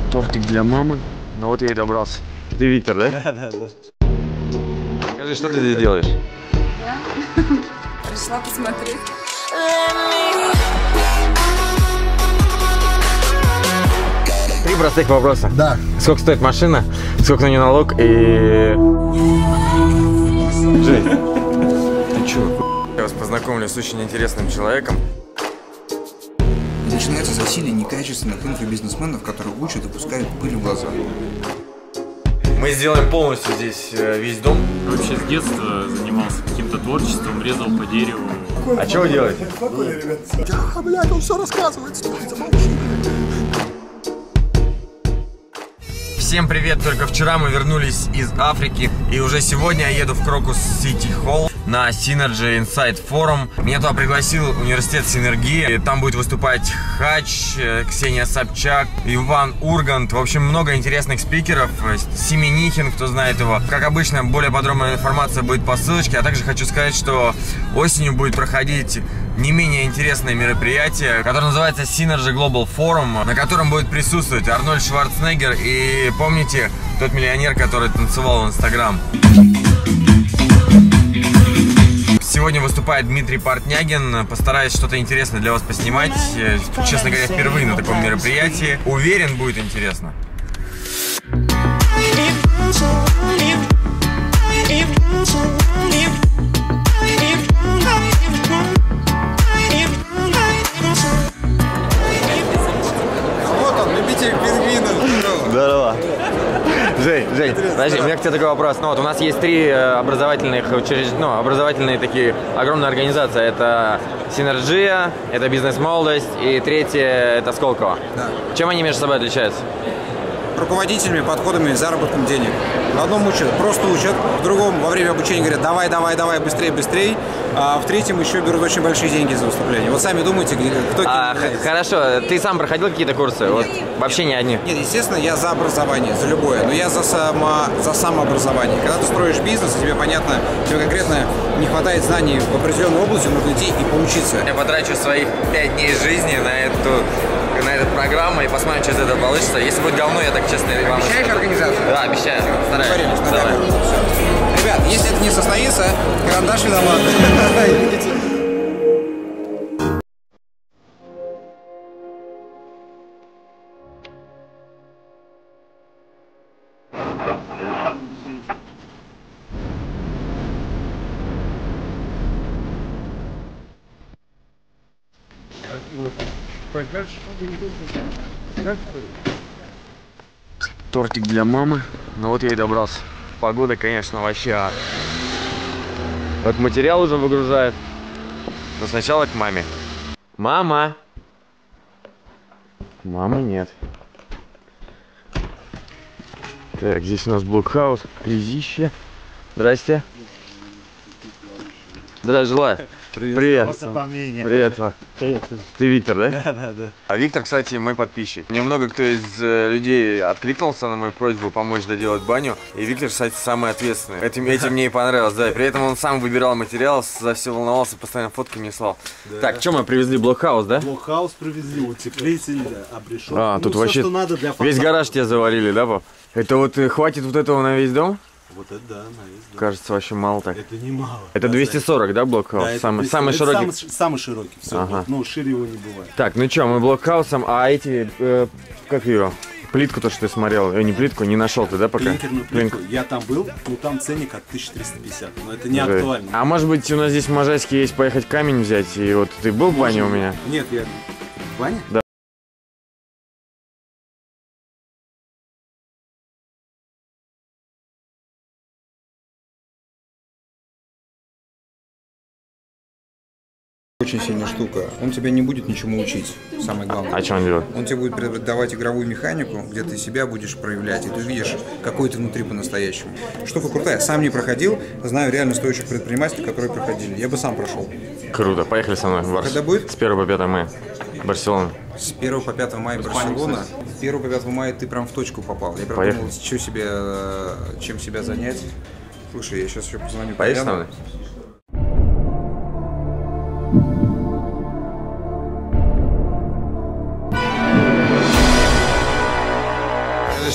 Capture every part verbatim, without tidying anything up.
Тортик для мамы. Ну вот я и добрался. Ты Виктор, да? Да, да, да. Скажи, что ты здесь делаешь? Я пришла посмотреть. Три простых вопроса. Да. Сколько стоит машина, сколько на нее налог и... Жень, ты чё? Я вас познакомлю с очень интересным человеком. Начинается засилие некачественных инфобизнесменов, которые учат и пускают пыль в глаза. Мы сделаем полностью здесь весь дом. Вообще с детства занимался каким-то творчеством, резал по дереву. А что вы делаете? Тихо, блядь, он все рассказывает, стой, замолчи. Всем привет! Только вчера мы вернулись из Африки, и уже сегодня я еду в Крокус Сити Холл на Synergy Insight Forum. Меня туда пригласил университет Синергии. Там будет выступать Хач, Ксения Собчак, Иван Ургант. В общем, много интересных спикеров. Семенихин, кто знает его. Как обычно, более подробная информация будет по ссылочке. А также хочу сказать, что осенью будет проходить не менее интересное мероприятие, которое называется Synergy Global Forum, на котором будет присутствовать Арнольд Шварценеггер и, помните, тот миллионер, который танцевал в Инстаграм. Сегодня выступает Дмитрий Портнягин. Постараюсь что-то интересное для вас поснимать. Честно говоря, впервые на таком мероприятии. Уверен, будет интересно. Вот он, любитель пингвинов. Здорово. Жень, Жень, подожди, у меня к тебе такой вопрос. Ну вот у нас есть три образовательных учреждения, ну, образовательные такие огромные организации. Это Синергия, это Бизнес-молодость и третье это Сколково. Да. Чем они между собой отличаются? Руководителями, подходами, заработком денег. В одном учат, просто учат, в другом во время обучения говорят давай, давай, давай, быстрее, быстрее, а в третьем еще берут очень большие деньги за выступление. Вот сами думайте, кто... А, хорошо, ты сам проходил какие-то курсы? Нет. Вот, вообще не одни? Нет, естественно, я за образование, за любое, но я за, само, за самообразование. Когда ты строишь бизнес, и тебе понятно, тебе конкретно не хватает знаний в определенной области, нужно идти и поучиться. Я потрачу своих пять дней жизни на эту, на эту программу и посмотрим, что из этого получится. Если будет говно, я так честно вам... Обещаешь организацию? Да, обещаю. Стараюсь. Договорились, на Давай. камеру. Всё. Ребят, если это не состоится, карандаш виноват. Видите? Тортик для мамы. Ну вот я и добрался. Погода, конечно, вообще ад. Вот материал уже выгружает. Но сначала к маме. Мама! Мамы нет. Так, здесь у нас блокхаус. Резище. Здрасте. Здравия желаю. Привет. Привет. Привет. Привет. Ты Виктор, да? Да, да, да. А Виктор, кстати, мой подписчик. Немного кто из э, людей откликнулся на мою просьбу помочь доделать баню. И Виктор, кстати, самый ответственный. Этим, этим мне и понравилось, да. При этом он сам выбирал материал, за все волновался, постоянно фотки мне слал. Да. Так, что мы привезли? Блокхаус, да? Блокхаус привезли, утеплитель, обрешетку. А, тут ну, вообще все, что надо для весь гараж тебе завалили, да, пап? Это вот э, хватит вот этого на весь дом? Вот это да, на весь дом. Кажется, вообще мало так. Это немало. Это двести сорок, да, блокхаус? Да, самый, двести, самый это широкий. Самый, самый широкий, все. Ага. Ну, шире его не бывает. Так, ну что, мы блокхаусом, а эти, э, как ее, плитку то, что ты смотрел, э, не плитку, не нашел ты, да, пока? Клинкерную плитку. Я там был, но там ценник от тысячи триста пятьдесят, но это не Жесть. актуально. А может быть у нас здесь в Можайске есть поехать камень взять, и вот ты был в бане у меня? Нет, я... В бане? Да. Очень сильная штука. Он тебя не будет ничему учить, самое главное. А что он делает? Он тебе будет преподавать игровую механику, где ты себя будешь проявлять, и ты видишь, какой ты внутри по-настоящему. Штука крутая. Сам не проходил, знаю реально стоящих предпринимателей, которые проходили. Я бы сам прошел. Круто, поехали со мной в Барс. Когда будет? С первого по пятое мая. Барселона. С первого по пятое мая Барселона. С первого по пятое мая ты прям в точку попал. Я прям Поехали. думал, что себе, чем себя занять. Слушай, я сейчас еще позвоню. Поедешь со Коляну. мной?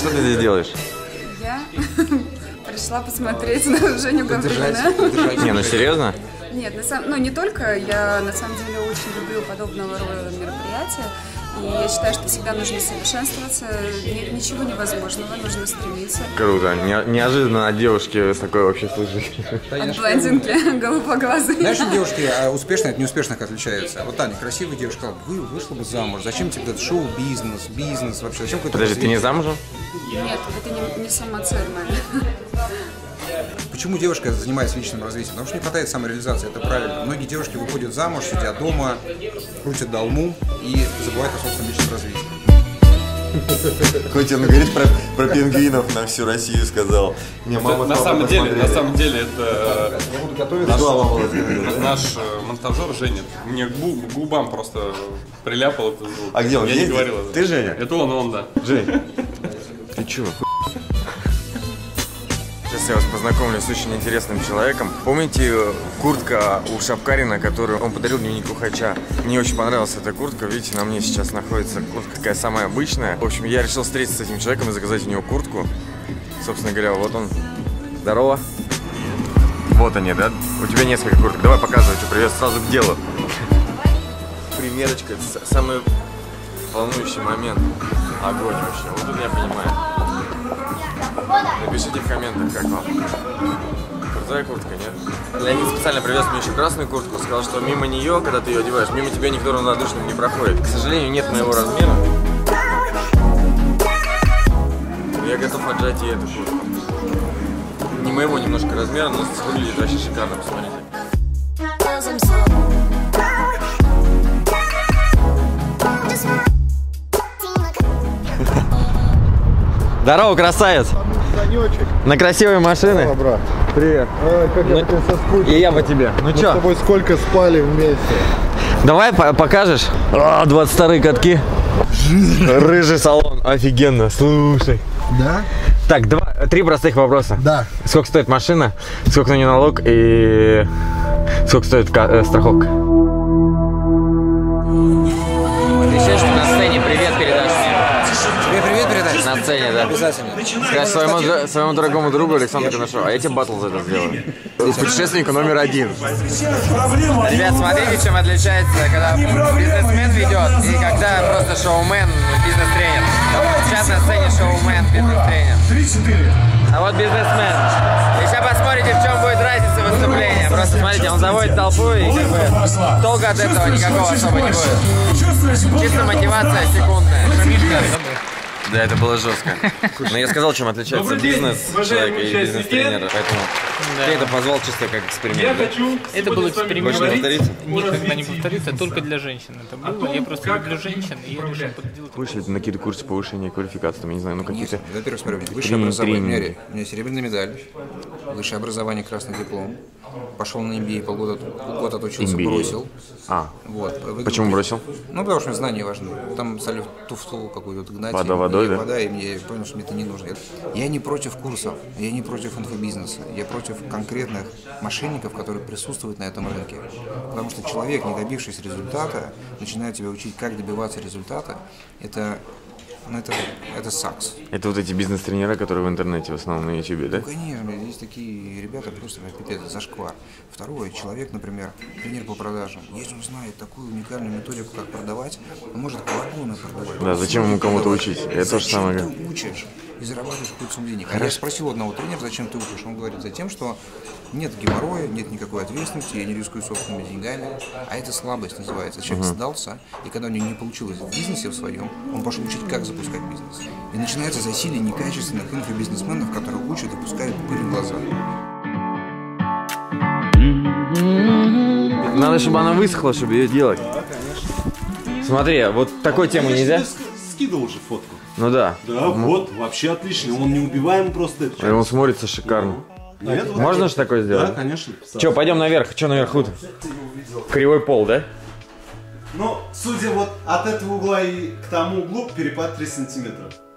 что ты здесь делаешь? Я пришла посмотреть на Женю Гаврилина. Не, ну серьезно? Нет, на самом, ну не только, я на самом деле очень люблю подобного рода мероприятия. И я считаю, что всегда нужно совершенствоваться, нет ничего невозможного, нужно стремиться. Круто, Не, неожиданно от девушки с такой вообще слышишь. От блондинки голубоглазой. Знаешь, что девушки успешные от неуспешных отличаются? Вот Таня, красивая девушка, вы вышла бы замуж, зачем тебе этот шоу-бизнес, бизнес вообще, зачем какой-то... Подожди, ты не замужем? Нет, это не, не самоцель моя. Почему девушка занимается личным развитием? Потому что не хватает самореализации, это правильно. Многие девушки выходят замуж, сидят дома, крутят долму и забывают о собственном личном развитии. Хоть он говорит про, про пингвинов на всю Россию сказал. Не, мама, на самом деле, на самом деле это наш, наш монтажер Женя. Мне к губам просто приляпал этот звук. А где он? Я Есть? не говорил. Ты Женя? Это он, он, да. Жень. Ты чё? Сейчас я вас познакомлю с очень интересным человеком. Помните куртка у Шапкарина, которую он подарил дневнику Хача? Мне очень понравилась эта куртка. Видите, на мне сейчас находится куртка такая самая обычная. В общем, я решил встретиться с этим человеком и заказать у него куртку. Собственно говоря, вот он. Здорово. Вот они, да? У тебя несколько курток. Давай показывай, что привет, сразу к делу. Примерочка. Это самый волнующий момент. Огонь вообще. Вот тут я понимаю. Напишите в комментах, как вам. Крутая куртка, нет? Леонид специально привез мне еще красную куртку. Сказал, что мимо нее, когда ты ее одеваешь, мимо тебя никто равнодушным не проходит. К сожалению, нет моего размера. Но я готов отжать и эту куртку. Не моего немножко размера, но выглядит вообще шикарно, посмотрите. Здорово, красавец! На красивой машине. О, брат. Привет. Ой, как ну, я по тебе соскучился. И я по тебе. Ну Мы чё? с тобой сколько спали вместе. Давай по покажешь. О, двадцать вторые катки. Рыжий салон. Офигенно. Слушай. Да? Так, два, три простых вопроса. Да. Сколько стоит машина, сколько на нее налог и сколько стоит э, страховка? Ты еще что на сцене привет передашь мне? Тебе привет передать? На сцене, да. Обязательно. Скажи своему, своему дорогому другу Александру Коношову, а я тебе батл за это сделаю. Путешественник номер один. Ребят, смотрите, чем отличается, когда бизнесмен ведет и когда просто шоумен, бизнес-тренер. Сейчас на сцене шоумен, бизнес-тренер. А вот бизнесмен. И сейчас посмотрите, в чем будет разница выступления. Просто смотрите, он заводит толпу и как бы толка от этого никакого особо не будет. Чисто мотивация секундная. Да, это было жестко. Но я сказал, чем отличается бизнес человека и бизнес-тренера, поэтому да. Ты это позвал чисто как эксперимент. Да? Это был эксперимент. Больше не повторится? Никогда не повторится, только для женщин это было. Я просто люблю женщин, и я решил поделать. Хочешь ли ты на какие-то курсы повышения квалификации, там, я не знаю, ну какие-то... Во-первых, смотри, высшее образование. У меня серебряная медаль, высшее образование, красный диплом. Пошел на эм би эй, полгода год отучился, эм би эй. Бросил. А, вот. почему бросил? Ну, потому что мне знания важны. Там стали туфту какую-то гнать. Вода водой, да? Вода, и мне, я понял, что мне это не нужно. Я не против курсов, я не против инфобизнеса, я против конкретных мошенников, которые присутствуют на этом рынке. Потому что человек, не добившись результата, начинает тебя учить, как добиваться результата. Это... Ну, это, это сакс. Это вот эти бизнес-тренера, которые в интернете в основном на ютубе, да? Ну, конечно, есть такие ребята, просто это зашквар. Второй человек, например, тренер по продажам. Если он знает такую уникальную методику, как продавать, он может вагоны продавать. Да, зачем ему кому-то учить? Это то же самое. Зачем ты учишь и зарабатываешь какую-то сумму денег? А я спросил одного тренера, зачем ты учишь? Он говорит, затем, что нет геморроя, нет никакой ответственности, я не рискую собственными деньгами, а это слабость называется. Человек uh-huh. сдался, и когда у него не получилось в бизнесе в своем, он пошел учить, как запускать бизнес. И начинается засилие некачественных инфобизнесменов, которые учат и пускают пыль в глаза. Надо, чтобы она высохла, чтобы ее делать. Да, конечно. Смотри, вот такой темы нельзя? Я скидывал уже фотку. Ну да. Да, вот, вообще отлично. Он неубиваем просто. И он смотрится шикарно. Нет, вот можно вот. же такое сделать? Да, конечно. Че, пойдем наверх? Че наверху-то? Кривой пол, да? Ну, судя вот от этого угла и к тому углу, перепад три сантиметра.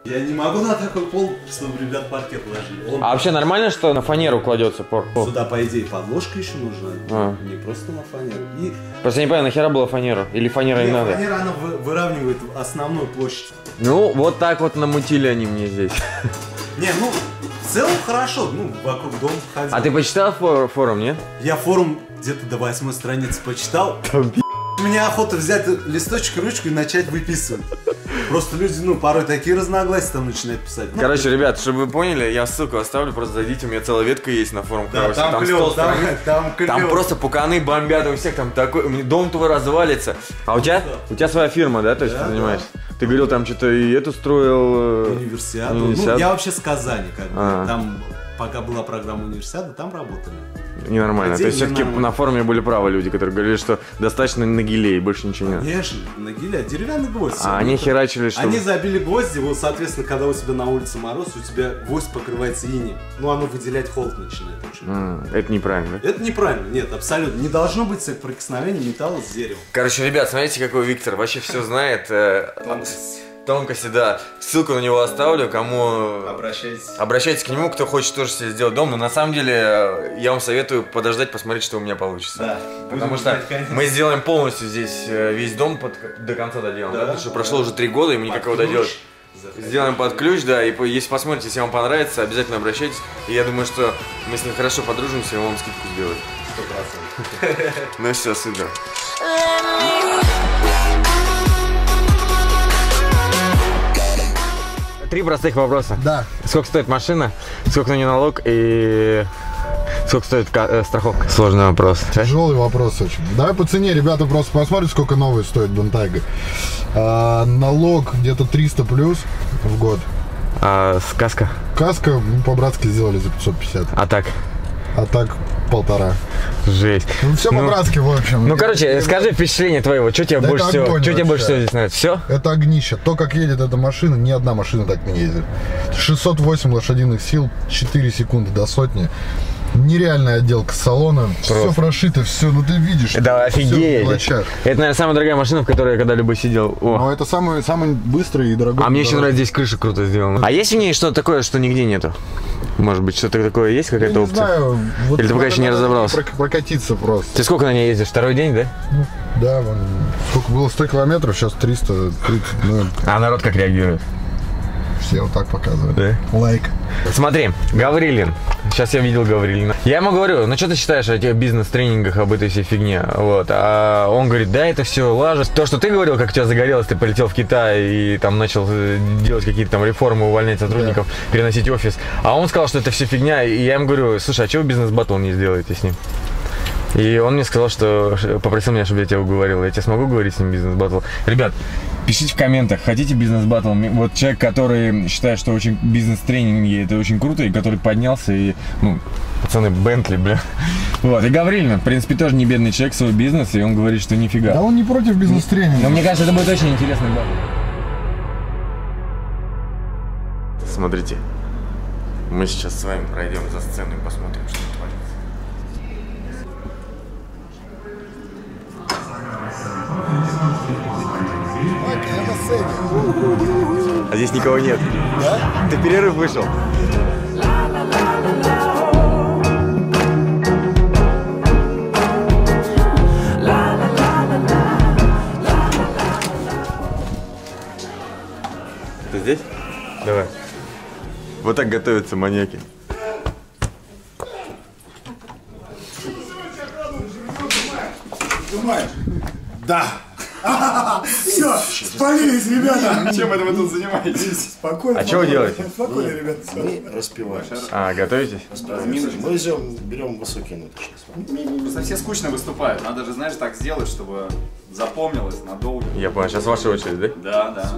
Я не могу на такой пол, чтобы ребят паркет ложили. Он А вообще нормально, что на фанеру кладется пол? Сюда, по идее, подложка еще нужна. А. Не просто на фанеру. И... Просто я не понимаю, нахера была фанера? Или фанера не Нет, надо? фанера, она вы- выравнивает основную площадь. Ну, вот так вот намутили они мне здесь. Не, ну, в целом хорошо, ну, вокруг дома ходил. А ты почитал фор- форум, нет? Я форум где-то до восьмой страницы почитал. Мне охота взять листочек, ручку и начать выписывать. Просто люди, ну, порой такие разногласия там начинают писать. Ну, Короче, ребят, чтобы вы поняли, я ссылку оставлю, просто зайдите, у меня целая ветка есть на форум да, Хаосе. там, Там, клёво, сто там, страниц. там, клёво. Там просто пуканы бомбят у всех, там такой, у меня дом твой развалится. А у тебя, у тебя своя фирма, да, то есть Да, ты занимаешься? Ты говорил, там что-то и эту строил... Универсиаду. универсиаду. Ну, я вообще с Казани, как бы. А. Там, пока была программа универсиады, там работали. Ненормально. То есть все-таки на форуме были правы люди, которые говорили, что достаточно на гиле и больше ничего не надо. Конечно, на гиле, деревянный гвоздь. А они херачили, что... Они забили гвозди, вот, соответственно, когда у тебя на улице мороз, у тебя гвоздь покрывается инеем. Ну, оно выделять холод начинает. Очень. М, Это неправильно, да? Это неправильно, нет, абсолютно. Не должно быть соприкосновения металла с деревом. Короче, ребят, смотрите, какой Виктор. Вообще все знает. э, Тонкости, да. Ссылку на него оставлю, кому... Обращайтесь. Обращайтесь к нему, кто хочет тоже себе сделать дом. Но на самом деле э, я вам советую подождать, посмотреть, что у меня получится. Да. Потому Будем что ждать, конечно. мы сделаем полностью здесь э, весь дом под- до конца доделаем. Да, Да, потому что да. прошло уже три года, и мы никак его доделать. Заходите. Сделаем под ключ, да, и по- если посмотрите, если вам понравится, обязательно обращайтесь. И я думаю, что мы с ним хорошо подружимся, и он вам скидку сделает. Сто процентов. Ну все, супер. Три простых вопроса. Да. Сколько стоит машина, сколько на нее налог и сколько стоит ка- э, страховка? Сложный вопрос. Тяжелый вопрос очень. Давай по цене, ребята, просто посмотрят, сколько новый стоит Бентайга. А, налог где-то триста плюс в год. А сказка? Каска ну, по-братски сделали за пятьсот пятьдесят. А так? А так полтора. Жесть. Ну все Ну, по-братски, в общем. Ну, короче, скажи впечатление твоего, что тебе Да больше это всего, огонь что тебе вообще. больше всего здесь нравится? Все? Это огнище. То, как едет эта машина, ни одна машина так не ездит. шестьсот восемь лошадиных сил, четыре секунды до сотни. Нереальная отделка салона. Все прошито, все, ну ты видишь. Да, всё в офигеть. мелочах. Это, наверное, самая дорогая машина, в которой я когда-либо сидел. О. Но это самый, самый быстрый и дорогой. А мне еще дорогой. нравится, здесь крыша круто сделана. А есть в ней что-то такое, что нигде нету? Может быть, что-то такое есть, Я какая-то не опция? знаю. Вот Или ты пока еще не надо разобрался? прок- Прокатиться просто. Ты сколько на ней ездишь? Второй день, да? Да, вон, сколько было сто километров, сейчас триста тридцать. Ну, А народ как реагирует? все вот так показывают. Да? Лайк. Смотри, Гаврилин. Сейчас я видел Гаврилина. Я ему говорю, ну что ты считаешь о тех бизнес-тренингах, об этой всей фигне? Вот. А он говорит, да, это все лажа. То, что ты говорил, как у тебя загорелось, ты полетел в Китай и там начал э, делать какие-то там реформы, увольнять сотрудников, переносить офис. А он сказал, что это все фигня. И я ему говорю, слушай, а чего вы бизнес-баттл не сделаете с ним? И он мне сказал, что попросил меня, чтобы я тебя уговорил. Я тебе смогу говорить с ним бизнес-баттл? Ребят, пишите в комментах, хотите бизнес-баттл? Вот человек, который считает, что очень бизнес-тренинги это очень круто, и который поднялся, и, ну, пацаны, Бентли, бля. Вот, и Гаврилин, в принципе, тоже не бедный человек, свой бизнес, и он говорит, что нифига. Да он не против бизнес-тренинга. Но мне кажется, это будет очень интересный баттл. Смотрите, мы сейчас с вами пройдем за сцену и посмотрим, что творится. А здесь никого нет. Да? Ты в перерыв вышел? Ты здесь? Давай. Вот так готовятся маньяки. Да. Все, спалились, ребята. Чем это вы тут занимаетесь? Спокойно. А что вы делаете? Спокойно, ребята. Мы распиваем. А, готовитесь? Мы взяем, берем высокие ноты сейчас. Просто все скучно выступают. Надо же, знаешь, так сделать, чтобы запомнилось надолго. Я понял, сейчас ваша очередь, да? Да, да.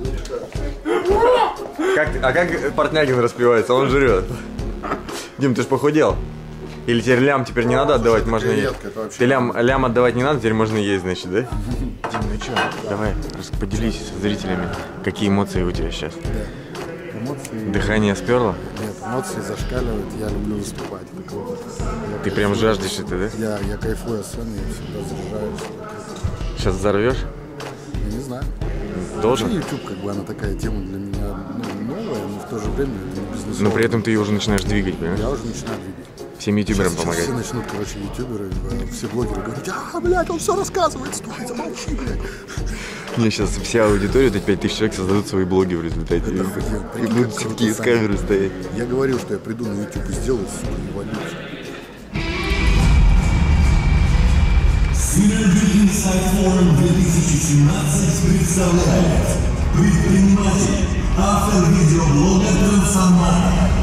Как, ты- а как Портнягин распивается? Он жрет. Дим, ты ж похудел. Или теперь лям теперь не надо отдавать, можно есть? редко, это вообще Ты лям, лям отдавать не надо, теперь можно есть, значит, да? Дим, ну что, давай, рас- поделись с зрителями, какие эмоции у тебя сейчас. Эмоции. Дыхание сперло? Нет, эмоции зашкаливают. Я люблю выступать. Это круто. Я Ты прям кайфую. жаждешь это, да? Я, я кайфую от сцены и всегда заряжаюсь. Сейчас взорвешь? Я не знаю. Должен? Вообще YouTube, как бы, она такая тема для меня ну, новая, в то же время это не бизнес. Но при этом ты ее уже начинаешь двигать, понимаешь? Я уже начинаю двигать. Всем ютуберам сейчас, помогать. Сейчас все начнут, короче, ютуберы, все блогеры говорить, а, блядь, он все рассказывает, стой, замолчи, блядь. Мне сейчас вся аудитория, вот пять тысяч человек, создадут свои блоги в результате. И, и будут такие с камеры стоять. Я говорил, что я приду на YouTube и сделаю свою эволюцию. Synergy Insight Forum две тысячи семнадцать представляет предприниматель, автор видеоблога «Трансформатор»,